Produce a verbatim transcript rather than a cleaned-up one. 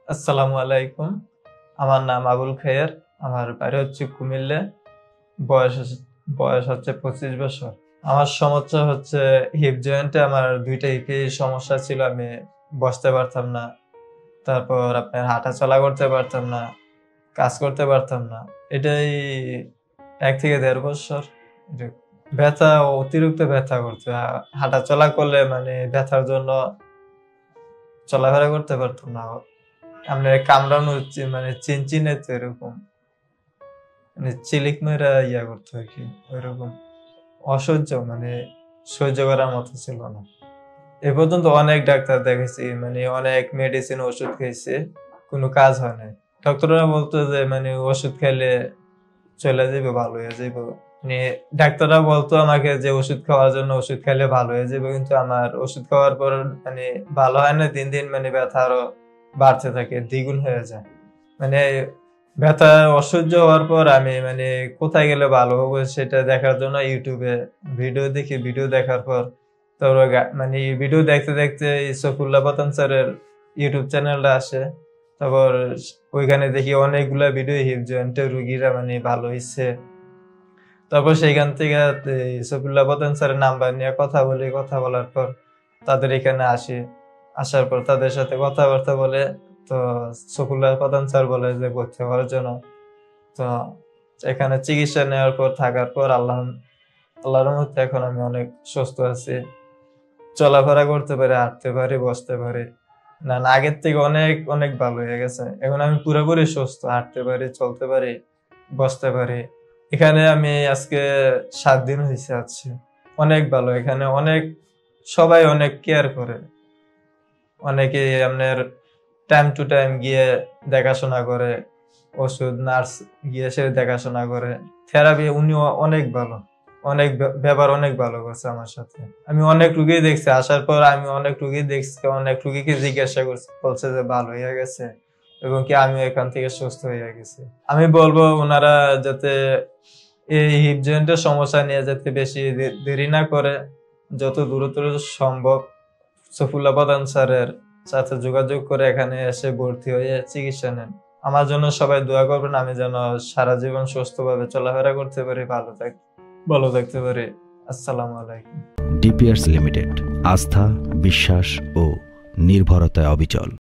আসসালামু আলাইকুম। আমার নাম আবুল খায়ের। আমার বাড়ি হচ্ছে কুমিল্লা। বয়স বয়স হচ্ছে পঁচিশ বছর। আমার সমস্যা হচ্ছে হিপ জয়েন্টে আমার দুইটা হিপে সমস্যা ছিল। আমি বসতে পারতাম না, তারপর আপনার হাঁটা চলা করতে পারতাম না, কাজ করতে পারতাম না। এটাই এক থেকে দেড় বছর। ব্যথা, অতিরিক্ত ব্যথা করতে, হাঁটা চলা করলে মানে ব্যথার জন্য চলাফেরা করতে পারতাম না। আমরা কামড়ানো মানে চিনচিনে তো এরকম মানে চিলিক মেরা ইয়া করতো আর কি, ওইরকম অসহ্য, মানে সহ্য করার মতো ছিল না। এ পর্যন্ত অনেক ডাক্তার দেখেছি, মানে অনেক মেডিসিন ওষুধ খেয়েছি, কোনো কাজ হয় না। ডক্টররা বলতো যে মানে ওষুধ খেলে চলে যাবে, ভালো হয়ে যাবে। মানে ডাক্তাররা বলতো আমাকে যে ওষুধ খাওয়ার জন্য, ওষুধ খেলে ভালো হয়ে যাবে, কিন্তু আমার ওষুধ খাওয়ার পর মানে ভালো হয় না। দিন দিন মানে ব্যথা আরো বাড়তে থাকে, দ্বিগুণ হয়ে যায়। মানে ব্যথা অসহ্য হওয়ার পর আমি মানে কোথায় গেলে ভালো হবো সেটা দেখার জন্য ইউটিউবে ভিডিও দেখি। ভিডিও দেখার পর তোর মানে ভিডিও দেখতে দেখতে সফুল্লাহ পাতান স্যারের ইউটিউব চ্যানেলটা আসে। তারপর ওইখানে দেখি অনেকগুলা ভিডিও হিপ জয়েন্টের রুগীরা মানে ভালো হয়েছে। তারপর সেইখান থেকে সফুল্লাহ পাতান স্যারের নাম্বার নিয়ে কথা বলি। কথা বলার পর তাদের এখানে আসি। আসার পর তাদের সাথে কথাবার্তা বলে তো সফুল্লাহ প্রধান স্যার বলে যে ভর্তি হওয়ার জন্য। তো এখানে চিকিৎসা নেওয়ার পর, থাকার পর আল্লাহ আল্লাহর মধ্যে এখন আমি অনেক সুস্থ আছি। চলাফেরা করতে পারি, হাঁটতে পারি, বসতে পারি। না না, আগের থেকে অনেক অনেক ভালো হয়ে গেছে। এখন আমি পুরোপুরি সুস্থ, হাঁটতে পারি, চলতে পারি, বসতে পারি। এখানে আমি আজকে সাত দিন হয়েছে আছি। অনেক ভালো। এখানে অনেক সবাই অনেক কেয়ার করে। অনেকে আপনার টাইম টু টাইম গিয়ে দেখাশোনা করে, ওষুধ নার্স গিয়ে সে দেখাশোনা করে। থেরাপি উনিও অনেক ভালো, অনেক ব্যবহার অনেক ভালো করছে আমার সাথে। আমি অনেক রুগী দেখছি, আসার পর আমি অনেক রুগী দেখছি, অনেক রুগীকে জিজ্ঞাসা করছি, বলছে যে ভালো হয়ে গেছে এবং কি আমি এখান থেকে সুস্থ হয়ে গেছি। আমি বলবো ওনারা যাতে এই হিপ জয়েন্টের সমস্যা নিয়ে যাতে বেশি দেরি না করে, যত দ্রুত সম্ভব সফুল্লাহ প্রধান স্যারের সাথে যোগাযোগ করে এখানে এসে ভর্তি হয়ে চিকিৎসা নেন। আমার জন্য সবাই দোয়া করবেন, আমি যেন সারা জীবন সুস্থভাবে চলাফেরা করতে পারি, ভালো থাক ভালো থাকতে পারি। আসসালামু আলাইকুম। ডিপিআরস লিমিটেড, আস্থা, বিশ্বাস ও নির্ভরতায় অবিচল।